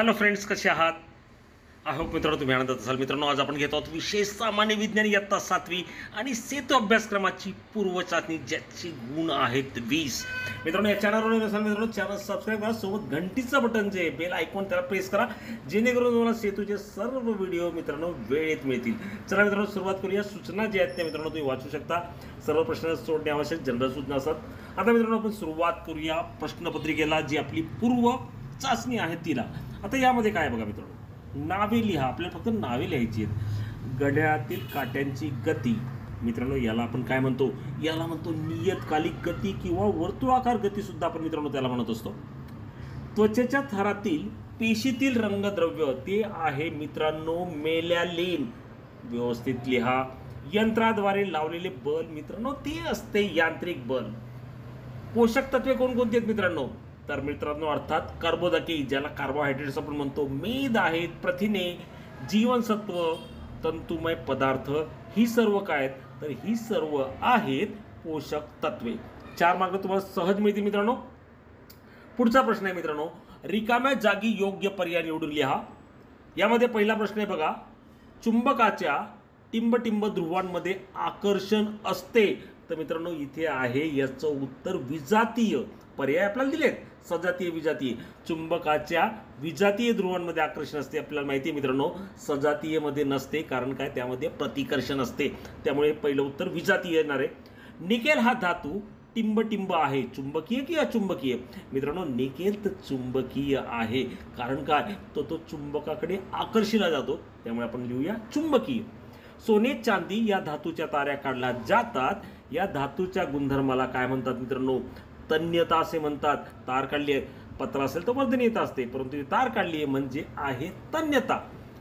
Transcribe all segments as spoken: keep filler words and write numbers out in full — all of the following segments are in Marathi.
हॅलो फ्रेंड्स, कसे आहात? आय होप मित्रांनो तुम्ही आनंदात असाल. मित्रांनो, आज आपण घेत आहोत विशेष सामान्य विज्ञान इयत्ता सातवी आणि सेतू अभ्यासक्रमाची पूर्व चाचणी, ज्याचे गुण आहेत वीस. मित्रांनो, या चॅनलवर नसाल मित्रांनो, चॅनल सबस्क्राईब करा, सोबत घंटीचं बटन जे बेल आयकॉन त्याला प्रेस करा, जेणेकरून तुम्हाला सेतूचे सर्व व्हिडिओ मित्रांनो वेळेत मिळतील. चला मित्रांनो, सुरुवात करूया. सूचना ज्या आहेत त्या मित्रांनो तुम्ही वाचू शकता. सर्व प्रश्न सोडणे आवश्यक, जनरल सूचना असतात. आता मित्रांनो, आपण सुरुवात करूया प्रश्नपत्रिकेला, जी आपली पूर्व चाचणी आहे तिला. आता यामध्ये काय बघा मित्रांनो, नावे लिहा. आपल्याला फक्त नावे लिहायची आहेत. घड्याळातील काट्यांची गती मित्रांनो, याला आपण काय म्हणतो? याला म्हणतो नियतकालिक गती किंवा वर्तुळाकार गती सुद्धा आपण मित्रांनो त्याला म्हणत असतो. त्वचेच्या थरातील पेशीतील रंगद्रव्य ते आहे मित्रांनो मेलॅनिन. व्यवस्थित लिहा. यंत्राद्वारे लावलेले बल मित्रांनो ते असते यांत्रिक बल. पोषक तत्वे कोणकोणती आहेत मित्रांनो? तर मित्रांनो, अर्थात कार्बोदके, ज्याला कार्बोहायड्रेट्स आपण म्हणतो, मेद आहेत, प्रथिने, जीवनसत्व, तंतुमय पदार्थ, ही सर्व काय आहेत? तर ही सर्व आहेत पोषक तत्वे. चार मार्क तुम्हाला सहज मिळतील मित्रांनो. पुढचा प्रश्न आहे मित्रांनो, रिकाम्या जागी योग्य पर्याय निवडून लिहा. यामध्ये पहिला प्रश्न आहे बघा, चुंबकाच्या टिंबटिंब ध्रुवांमध्ये आकर्षण असते. तर मित्रांनो, इथे आहे याचं उत्तर विजातीय. पर्याय आपल्याला दिलेत, सजातीय, विजातीय. चुंबकाच्या विजातीय ध्रुवांमध्ये आकर्षण असते. आपल्याला माहिती आहे मित्रांनो, सजातीयमध्ये नसते. कारण काय? त्यामध्ये प्रतिकर्षण असते. त्यामुळे पहिलं उत्तर विजातीय येणार आहे. निकेल हा धातू टिंबटिंब आहे. चुंबकीय की अचुंबकीय? मित्रांनो, निकेल तर चुंबकीय आहे. कारण काय? तो तो चुंबकाकडे आकर्षिला जातो. त्यामुळे आपण लिहूया चुंबकीय. सोने चांदी या धातूच्या ताऱ्या काढल्या जातात. या धातूच्या गुणधर्माला काय म्हणतात मित्रांनो? तन्यता असे म्हणतात. तार काढली आहे, पत्र असेल तर वर्धनीयता असते, परंतु तार काढली आहे म्हणजे आहे तन्यता.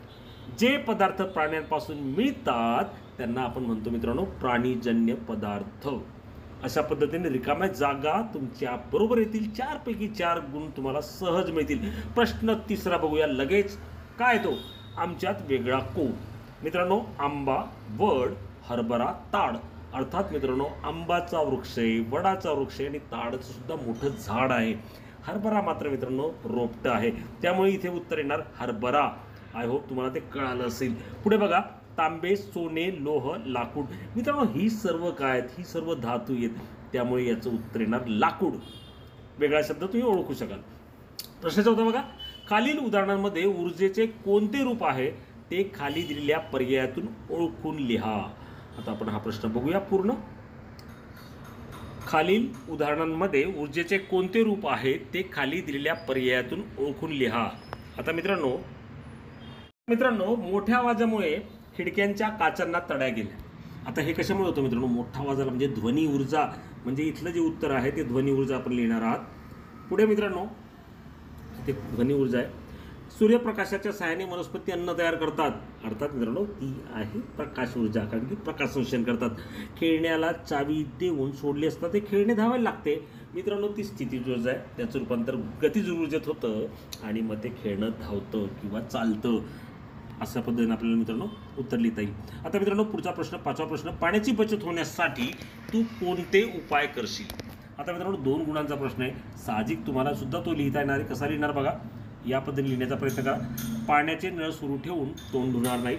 जे पदार्थ प्राण्यांपासून मिळतात त्यांना आपण म्हणतो मित्रांनो प्राणीजन्य पदार्थ. अशा पद्धतीने रिकाम्या जागा तुमच्या बरोबर येतील. चार पैकी चार गुण तुम्हाला सहज मिळतील. प्रश्न तिसरा बघूया लगेच. काय तो? आमच्यात वेगळा कोण? मित्रांनो, आंबा, वड, हरभरा, ताड. अर्थात मित्रांनो, आंबाचा वृक्ष आहे, वडाचा वृक्ष आहे आणि ताडचं सुद्धा मोठं झाड आहे. हरभरा मात्र मित्रांनो रोपटं आहे. त्यामुळे इथे उत्तर येणार हरभरा. आय होप तुम्हाला ते कळालं असेल. पुढे बघा, तांबे, सोने, लोह, लाकूड. मित्रांनो, ही सर्व काय आहेत? ही सर्व धातू आहेत. त्यामुळे याचं उत्तर येणार लाकूड. वेगळा शब्द तुम्ही ओळखू शकाल. प्रश्नाचा होता बघा, खालील उदाहरणांमध्ये ऊर्जेचे कोणते रूप आहे ते खाली दिलेल्या पर्यायातून ओळखून लिहा. आता आपण हा प्रश्न बघूया पूर्ण. खालील उदाहरणांमध्ये ऊर्जेचे कोणते रूप आहे ते खाली दिलेल्या पर्यायातून ओळखून लिहा. आता मित्रांनो मित्रांनो मोठ्या आवाजामुळे खिडक्यांच्या काचांना तड्या गेल्या. आता हे कशामुळे होतं मित्रांनो? मोठा आवाज आला म्हणजे ध्वनी ऊर्जा. म्हणजे इथलं जे उत्तर आहे ते ध्वनी ऊर्जा आपण लिहिणार आहात. पुढे मित्रांनो, ते ध्वनी ऊर्जा आहे. सूर्यप्रकाशाच्या सहाय्याने वनस्पती अन्न तयार करतात. अर्थात मित्रांनो ती आहे प्रकाश ऊर्जा, कारण की प्रकाश संश्लेषण करतात. खेळण्याला चावी देऊन सोडले असता ते खेळणे धावायला लागते. मित्रांनो, ती स्थितीज ऊर्जा आहे. त्याचं रूपांतर गतिज ऊर्जेत होतं आणि मग ते खेळणं धावतं किंवा चालतं. अशा पद्धतीने आपल्याला मित्रांनो उत्तर लिहिता येईल. आता मित्रांनो, पुढचा प्रश्न, पाचवा प्रश्न, पाण्याची बचत होण्यासाठी तू कोणते उपाय करशील? आता मित्रांनो, दोन गुणांचा प्रश्न आहे. साहजिक तुम्हाला सुद्धा तो लिहिता येणार आहे. कसा लिहिणार बघा, या पद्धतीने लिहिण्याचा प्रयत्न करा. पाण्याचे नळ सुरू ठेवून तोंड धुणार नाही.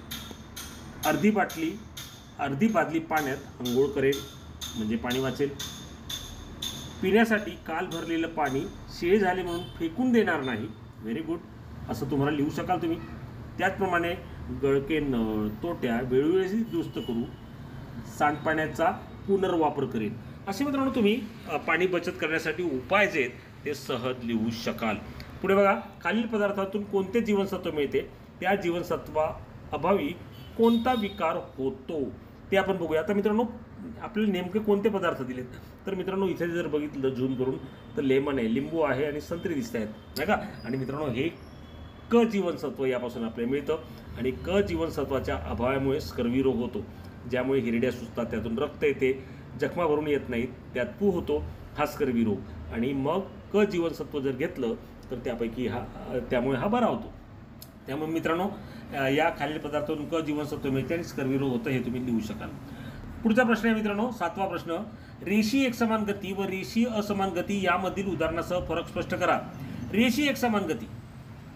अर्धी बाटली अर्धी बादली पाण्यात अंघोळ करेल म्हणजे पाणी वाचेल. पिण्यासाठी काल भरलेलं पाणी शिळे झाले म्हणून फेकून देणार नाही. व्हेरी गुड, असं तुम्हाला लिहू शकाल तुम्ही. त्याचप्रमाणे गळके नळ तोट्या वेळोवेळी दुरुस्त करू. सांडपाण्याचा पुनर्वापर करेल. असे मित्रांनो तुम्ही पाणी बचत करण्यासाठी उपाय जे आहेत ते सहज लिहू शकाल. पुढे बघा, खालील पदार्थातून कोणते जीवनसत्व मिळते? त्या जीवनसत्वा अभावी कोणता विकार होतो ते आपण बघूया. आता मित्रांनो, आपल्याला नेमके कोणते पदार्थ दिलेत? तर मित्रांनो, इथे जर बघितलं झूम करून तर लेमन आहे, लिंबू आहे आणि संत्री दिसत आहेत नाही का? आणि मित्रांनो, हे क जीवनसत्व यापासून आपल्याला मिळतं. आणि क जीवनसत्वाच्या अभावामुळे स्कर्वी रोग होतो, ज्यामुळे हिरड्या सुचतात, त्यातून रक्त येते, जखमा भरून येत नाहीत, त्यात पू होतो, हा स्कर्वी रोग. आणि मग क जीवनसत्व जर घेतलं तर त्यापैकी हा त्यामुळे हा बरा होतो. त्यामुळे मित्रांनो, या खालील पदार्थातून क जीवनसत्व मिळते आणि स्कर्वी रोग होतं, हे तुम्ही लिहू शकाल. पुढचा प्रश्न आहे मित्रांनो, सातवा प्रश्न, रेषीय एकसमान गती व रेषीय असमान गती यामधील उदाहरणासह फरक स्पष्ट करा. रेषीय एकसमान गती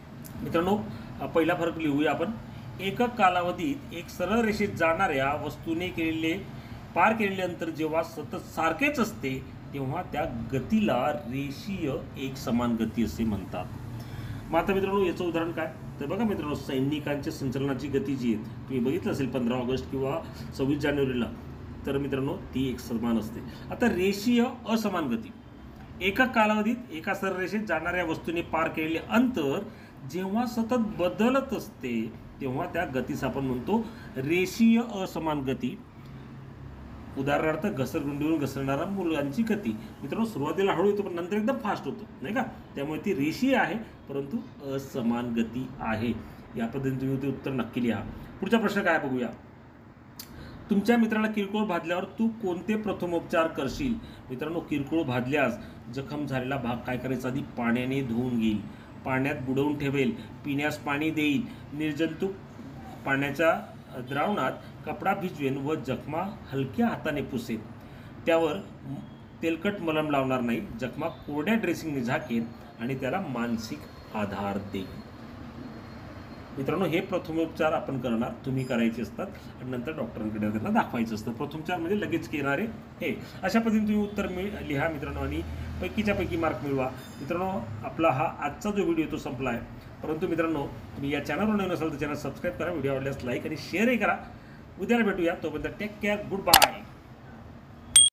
मित्रांनो पहिला फरक लिहूया आपण. एकक कालावधीत एक सरळ रेषेत जाणाऱ्या वस्तूने केलेले पार केलेले अंतर जेव्हा सतत सारखेच असते तेव्हा त्या गतीला रेषीय एक समान गती असे म्हणतात. मग आता मित्रांनो याचं उदाहरण काय तर बघा मित्रांनो, सैनिकांच्या संचलनाची गती जी आहे तुम्ही बघितलं असेल पंधरा ऑगस्ट किंवा सव्वीस जानेवारीला, तर मित्रांनो ती एक समान असते. आता रेषीय असमान गती, एका कालावधीत एका सरळ रेषेत जाणाऱ्या वस्तूने पार केलेले अंतर जेव्हा सतत बदलत असते तेव्हा त्या गतीस आपण म्हणतो रेषीय असमान गती. उदाहरणार्थ घसरगुंडीवरून घसरणारा मुलांची गती. मित्रांनो सुरुवातीला हळू येतो पण नंतर एकदम फास्ट होतो नाही का, त्यामुळे ती रेषीय आहे परंतु असमान गती आहे. या पद्धतीने तुम्ही ते उत्तर नक्की लिहा. पुढचा प्रश्न काय बघूया. तुमच्या मित्राला किरकोळ भाजल्यावर तू कोणते प्रथमोपचार करशील. मित्रांनो किरकोळ भाजल्यास जखम झालेला भाग काय करायचा, आधी पाण्याने धुवून घेईल, पाण्यात बुडवून ठेवेल, पिण्यास पाणी देईल, निर्जंतुक पाण्याच्या द्रावणात कपडा भिजवेन व जखमा हलक्या हाताने पुसेल. त्यावर तेलकट मलम लावणार नाही, जखमा कोरड्या ड्रेसिंगने झाकेन आणि त्याला मानसिक आधार देईल. मित्रांनो हे प्रथमोपचार आपण करणार, तुम्ही करायचे असतात आणि नंतर डॉक्टरांकडे त्यांना दाखवायचं असतं. प्रथमोपचार म्हणजे लगेच येणारे हे. अशा पद्धतीने तुम्ही उत्तर मिळ लिहा मित्रांनो आणि पैकीच्या पैकी मार्क मिळवा. मित्रांनो आपला हा आजचा जो व्हिडिओ तो संपला आहे, परंतु मित्रांनो तुम्ही या चॅनलवर नवीन असाल तर चॅनल सबस्क्राईब करा, व्हिडिओ आवडल्यास लाईक आणि शेअरही करा. उद्याला भेटूया, तोपर्यंत टेक केअर, गुड बाय.